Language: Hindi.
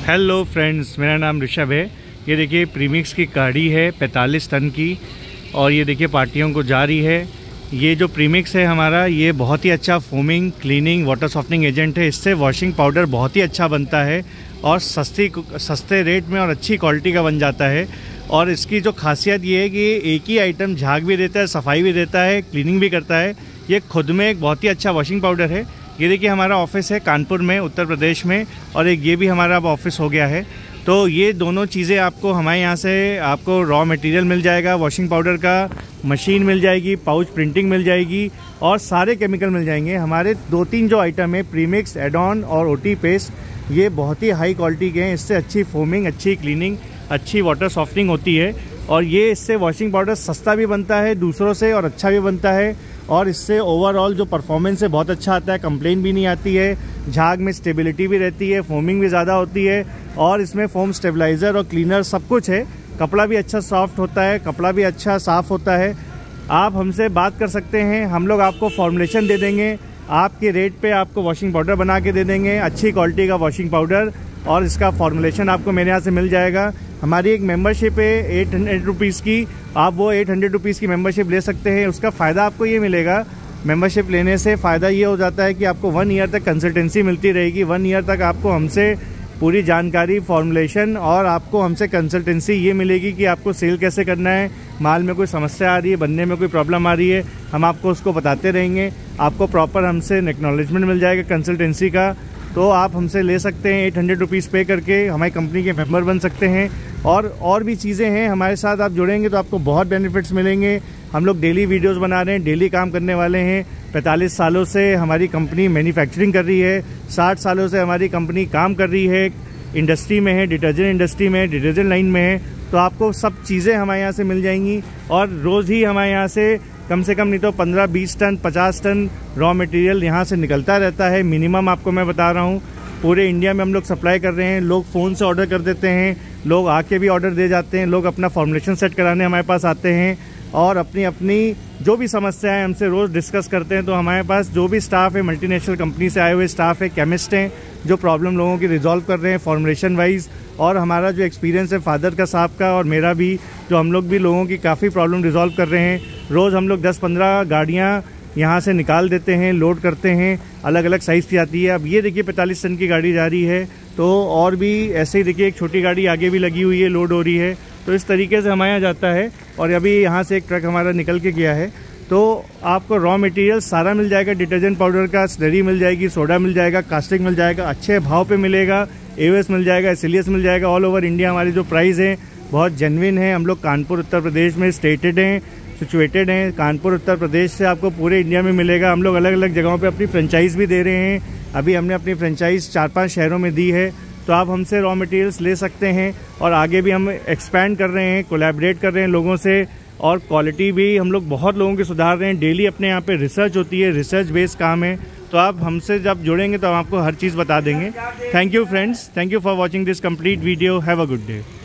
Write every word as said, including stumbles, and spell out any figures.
हेलो फ्रेंड्स, मेरा नाम ऋषभ है। ये देखिए प्रीमिक्स की गाड़ी है पैंतालीस टन की, और ये देखिए पार्टियों को जा रही है। ये जो प्रीमिक्स है हमारा, ये बहुत ही अच्छा foaming, cleaning, water softening agent है। इससे वॉशिंग पाउडर बहुत ही अच्छा बनता है और सस्ती सस्ते रेट में और अच्छी क्वालिटी का बन जाता है। और इसकी जो खासियत ये है कि एक ही आइटम झाग भी देता है, सफाई भी देता है, क्लीनिंग भी करता है। ये खुद में एक बहुत ही अच्छा वॉशिंग पाउडर है। ये देखिए हमारा ऑफिस है कानपुर में, उत्तर प्रदेश में, और एक ये भी हमारा अब ऑफिस हो गया है। तो ये दोनों चीज़ें आपको हमारे यहाँ से आपको रॉ मटेरियल मिल जाएगा, वॉशिंग पाउडर का मशीन मिल जाएगी, पाउच प्रिंटिंग मिल जाएगी और सारे केमिकल मिल जाएंगे। हमारे दो तीन जो आइटम है, प्रीमिक्स, एडॉन और ओटी पेस्ट, ये बहुत ही हाई क्वालिटी के हैं। इससे अच्छी फोमिंग, अच्छी क्लीनिंग, अच्छी वाटर सॉफ्टनिंग होती है। और ये इससे वॉशिंग पाउडर सस्ता भी बनता है दूसरों से और अच्छा भी बनता है। और इससे ओवरऑल जो परफॉर्मेंस है बहुत अच्छा आता है, कंप्लेन भी नहीं आती है, झाग में स्टेबिलिटी भी रहती है, फोमिंग भी ज़्यादा होती है। और इसमें फोम स्टेबलाइज़र और क्लीनर सब कुछ है। कपड़ा भी अच्छा सॉफ्ट होता है, कपड़ा भी अच्छा साफ़ होता है। आप हमसे बात कर सकते हैं, हम लोग आपको फॉर्मुलेशन दे देंगे, आपके रेट पे आपको वॉशिंग पाउडर बना के दे देंगे, अच्छी क्वालिटी का वॉशिंग पाउडर, और इसका फॉर्मुलेशन आपको मेरे यहाँ से मिल जाएगा। हमारी एक मेंबरशिप है एट हंड्रेड रुपीज़ की, आप वो एट हंड्रेड रुपीज़ की मेंबरशिप ले सकते हैं। उसका फ़ायदा आपको ये मिलेगा, मेंबरशिप लेने से फ़ायदा ये हो जाता है कि आपको वन ईयर तक कंसल्टेंसी मिलती रहेगी। वन ईयर तक आपको हमसे पूरी जानकारी, फॉर्मुलेशन, और आपको हमसे कंसल्टेंसी ये मिलेगी कि आपको सेल कैसे करना है, माल में कोई समस्या आ रही है, बनने में कोई प्रॉब्लम आ रही है, हम आपको उसको बताते रहेंगे। आपको प्रॉपर हमसे एक्नॉलेजमेंट मिल जाएगा कंसल्टेंसी का। तो आप हमसे ले सकते हैं, एट हंड्रेड रुपीज़ पे करके हमारी कंपनी के मेंबर बन सकते हैं। और और भी चीज़ें हैं, हमारे साथ आप जुड़ेंगे तो आपको बहुत बेनिफिट्स मिलेंगे। हम लोग डेली वीडियोस बना रहे हैं, डेली काम करने वाले हैं। पैंतालीस सालों से हमारी कंपनी मैन्युफैक्चरिंग कर रही है, साठ सालों से हमारी कंपनी काम कर रही है, इंडस्ट्री में है, डिटर्जेंट इंडस्ट्री में है, डिटर्जेंट लाइन में है। तो आपको सब चीज़ें हमारे यहाँ से मिल जाएंगी। और रोज़ ही हमारे यहाँ से कम से कम नहीं तो पंद्रह बीस टन, पचास टन रॉ मटेरियल यहाँ से निकलता रहता है। मिनिमम आपको मैं बता रहा हूँ, पूरे इंडिया में हम लोग सप्लाई कर रहे हैं। लोग फ़ोन से ऑर्डर कर देते हैं, लोग आके भी ऑर्डर दे जाते हैं, लोग अपना फॉर्मुलेशन सेट कराने हमारे पास आते हैं और अपनी अपनी जो भी समस्या है हमसे रोज़ डिस्कस करते हैं। तो हमारे पास जो भी स्टाफ है, मल्टीनेशनल कंपनी से आए हुए स्टाफ है, केमिस्ट हैं, जो प्रॉब्लम लोगों की रिजॉल्व कर रहे हैं फॉर्मुलेशन वाइज। और हमारा जो एक्सपीरियंस है फादर का, साहब का और मेरा भी, जो हम लोग भी लोगों की काफ़ी प्रॉब्लम रिजॉल्व कर रहे हैं। रोज़ हम लोग दस पंद्रह गाड़ियाँ यहाँ से निकाल देते हैं, लोड करते हैं, अलग अलग साइज़ की आती है। अब ये देखिए पैंतालीस टन की गाड़ी जा रही है, तो और भी ऐसे ही देखिए एक छोटी गाड़ी आगे भी लगी हुई है, लोड हो रही है। तो इस तरीके से हमारे यहाँ जाता है। और अभी यहाँ से एक ट्रक हमारा निकल के गया है। तो आपको रॉ मटेरियल सारा मिल जाएगा, डिटर्जेंट पाउडर का स्लरी मिल जाएगी, सोडा मिल जाएगा, कास्टिक मिल जाएगा, अच्छे भाव पे मिलेगा, एओएस मिल जाएगा, एसएलएस मिल जाएगा। ऑल ओवर इंडिया हमारी जो प्राइस है बहुत जेन्युइन है। हम लोग कानपुर उत्तर प्रदेश में स्टेटेड हैं, सिचुएटेड हैं। कानपुर उत्तर प्रदेश से आपको पूरे इंडिया में मिलेगा। हम लोग अलग अलग जगहों पे अपनी फ्रेंचाइज भी दे रहे हैं। अभी हमने अपनी फ्रेंचाइज चार पांच शहरों में दी है। तो आप हमसे रॉ मटेरियल्स ले सकते हैं और आगे भी हम एक्सपैंड कर रहे हैं, कोलैबोरेट कर रहे हैं लोगों से, और क्वालिटी भी हम लोग बहुत लोगों की सुधार रहे हैं। डेली अपने यहाँ पे रिसर्च होती है, रिसर्च बेस्ड काम है। तो आप हमसे जब जुड़ेंगे तो हम आपको हर चीज़ बता देंगे। Thank you friends, thank you for watching this complete video. Have a good day.